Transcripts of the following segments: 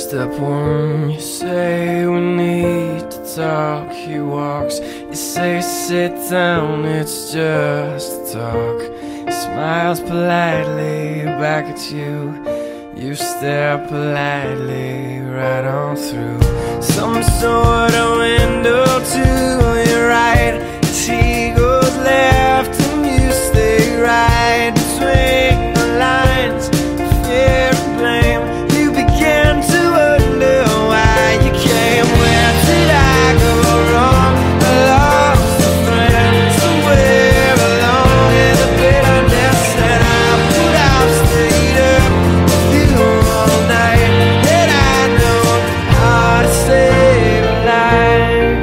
Step one, you say we need to talk. He walks, you say sit down, it's just talk. He smiles politely back at you. You stare politely right on through some sort of window to your right. As he goes left and you stay right between the lines of fear and blame. You begin to wonder why you came. Where did I go wrong? I lost a friend somewhere along in the bitterness that I put out. Stayed up with you all night, and I know how to save a life.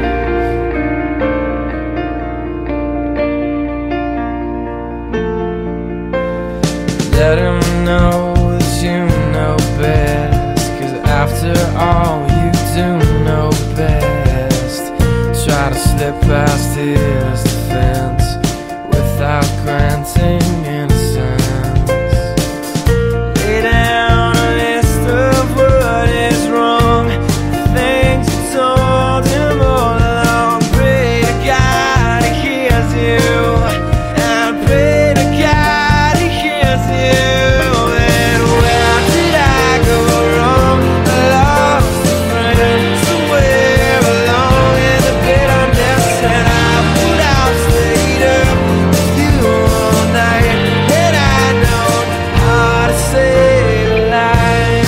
Let him know that you know best, 'cause after all you do know best. Try to slip past his defense without granting innocence. Lay down a list of what is wrong, the things you told him all along. Pray to God he hears you, and pray to God he hears you. And where did I go wrong? I lost a friend somewhere along in the bitterness that I put out. Stayed up with you all night, and I know how to save a life.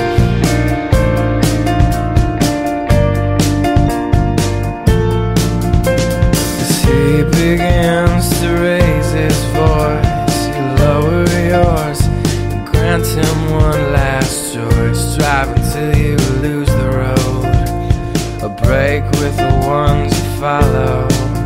As he begins to raise his voice, you lower yours and grant him one last choice. Drive until you lose the road, a break with the ones you follow.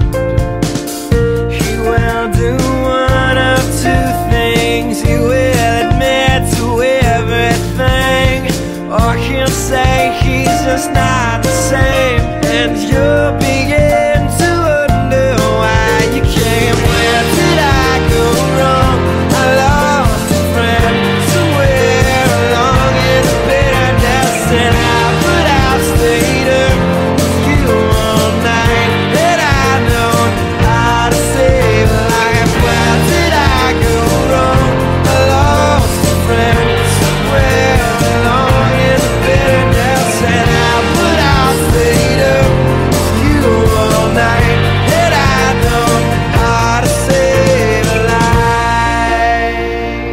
He will do one of two things. He will admit to everything, or he'll say he's just not the same, and you'll begin to wonder why you came. Where did I go wrong? I lost a friend somewhere along in the bitterness, and I put out. Stayed up with you all night, and I know how to save a life. Where did I go wrong? I lost a friend somewhere along in the bitterness, and I put out. Stayed up with you all night, and I know how to save a life.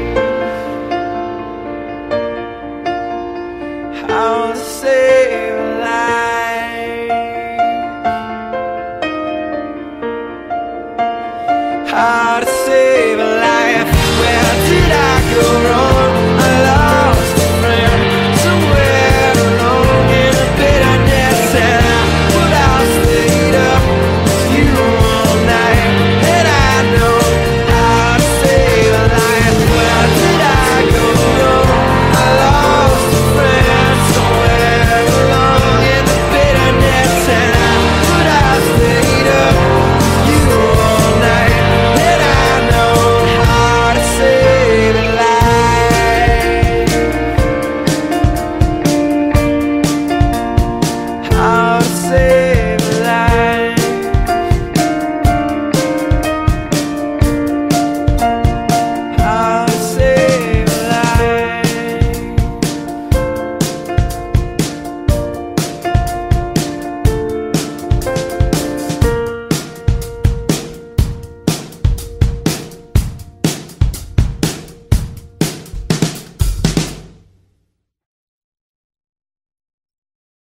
How to save a life. How to save a life.